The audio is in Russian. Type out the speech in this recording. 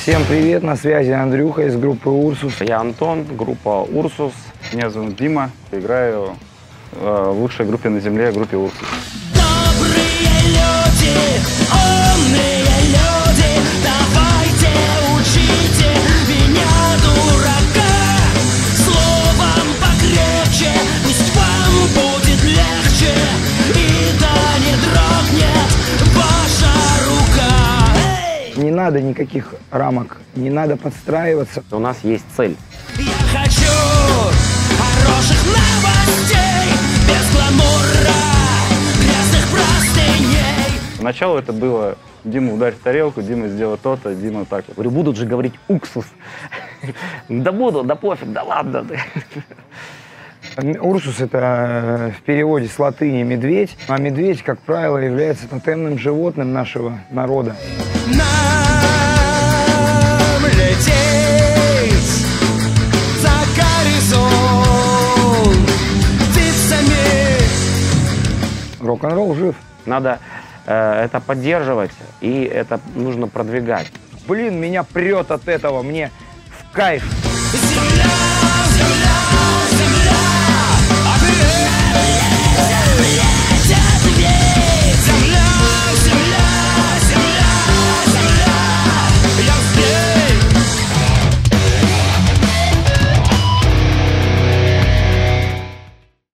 Всем привет, на связи Андрюха из группы Урсус. Я Антон, группа Урсус. Меня зовут Дима. Играю в лучшей группе на земле, группе Урсус. Добрые люди, умные люди, давайте учите меня, дурака, словом покрепче, пусть вам будет легче, и да не дрогнет ваша рука. Не надо никаких рамок, не надо подстраиваться. У нас есть цель. Я хочу хороших новостей, без гламура, грязных простыней. Поначалу это было: Дима, ударь в тарелку, Дима, сделай то-то, Дима так. Говорю, будут же говорить уксус. Да буду, да пофиг, да ладно. Урсус — это в переводе с латыни «медведь», а медведь, как правило, является тотемным животным нашего народа. Нам лететь за горизонт птицами. Рок-н-ролл жив. Надо это поддерживать, и это нужно продвигать. Блин, меня прет от этого, мне в кайф. Земля, земля.